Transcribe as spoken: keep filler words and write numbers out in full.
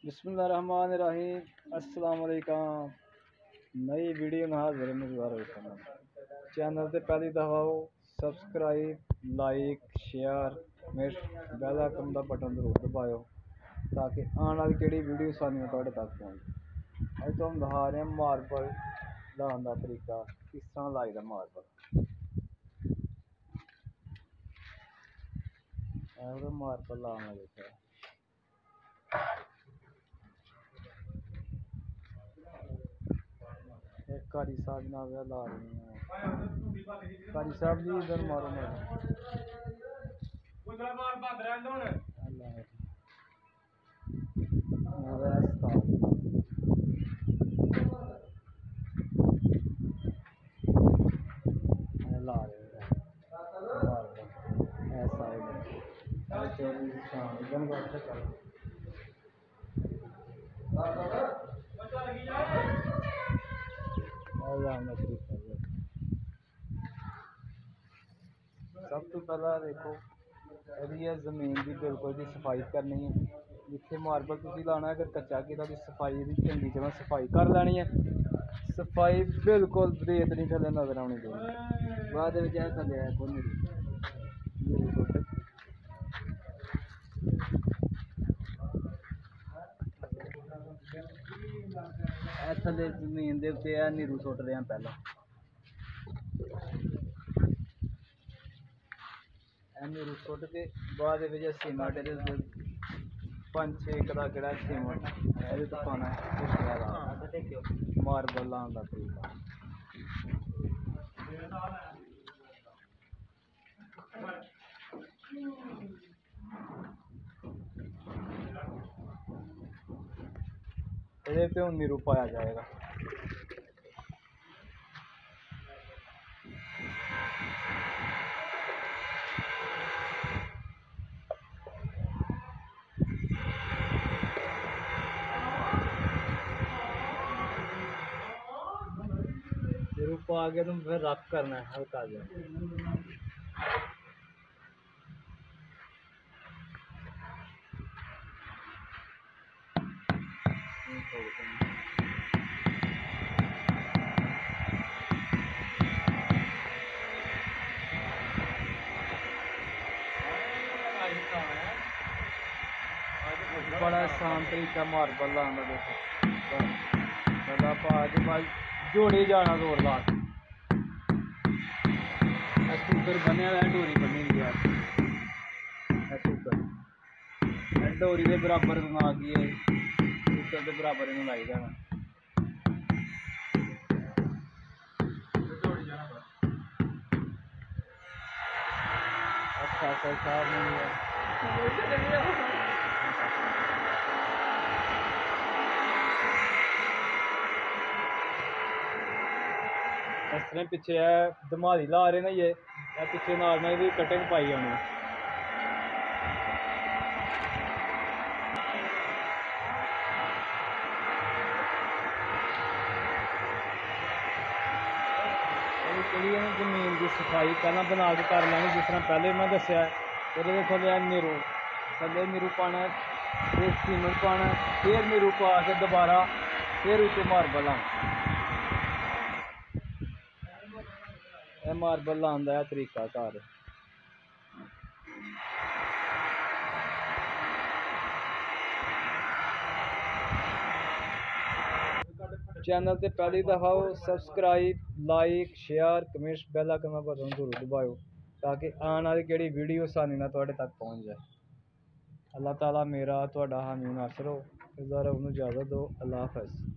बिस्मिल्लाहिर्रहमानिर्रहीम अस्सलाम वालेकुम। नई वीडियो में हाजिर है दोबारा। चैनल से पहली दफ़ा हो subscribe like share comment bell icon का बटन जरूर दबाओ ताकि आने वाली केड़ी वीडियो सानू तुहाडे तक पहुंचे। अज तुहानू दिखा रहे हैं मार्बल लाने का तरीका, किस तरह लाईदा मार्बल। मार्बल लाना देखा कारी साहब ना ला रही हैं। कारी साहब जी इधर मारो मारो ला रहे ऐसा सब तो पहला देखो जमीन की बिल्कुल भी सफाई करनी है। जिथे मार्बल तुम लाना अगर कच्चा किता तो सफाई चंगी तरह सफाई कर लैनी है। सफाई बिल्कुल रेत नहीं थले नजर आनी चाहिए। बाद थले थले जमीन के उत्ते नीरू सुट रहे हैं। पहला नीरू सुट के बाद सीमेंट पांच छे का गड़ा सीमेंट ये तो पाना मार्बल लाने का तरीका। ये पे नीरू पाया जाएगा। नीरू पा के तुम फिर रफ करना है हल्का जा। बड़ा आसान तरीका मार्बल लाने का। देखो पा के बाद जोड़ी जाना जोर ला सूकर बने डोरी बनी हुई है। सूकर डोरी के बराबर बना के सूकर के बराबर इन लाई देना। अच्छा अच्छा साहब इस तरह पिछे है धमाली ला रहे ना ये पिछे नॉर्मल भी कटिंग पाई होनी। जमीन की सफाई पहला बना के कर लैनी जिस तरह पहले मैं दसिया। थले नीरू थले नीरू पाना फिर सीमेंट पाना फिर नीरू पा के दोबारा फिर उसे मार्बल लाना। यह मार्बल लाने का तरीका घर। चैनल से पहली दफ़ा हो subscribe like share comment bell icon का बटन जरूर दबाओ ताकि आने वाली केड़ी वीडियो आसानी नाल तुहाडे तक पहुंच जाए। अल्लाह ताला मेरा तुहाडा हामी नासर हो। इजाज़त दो। अल्लाह हाफ़िज़।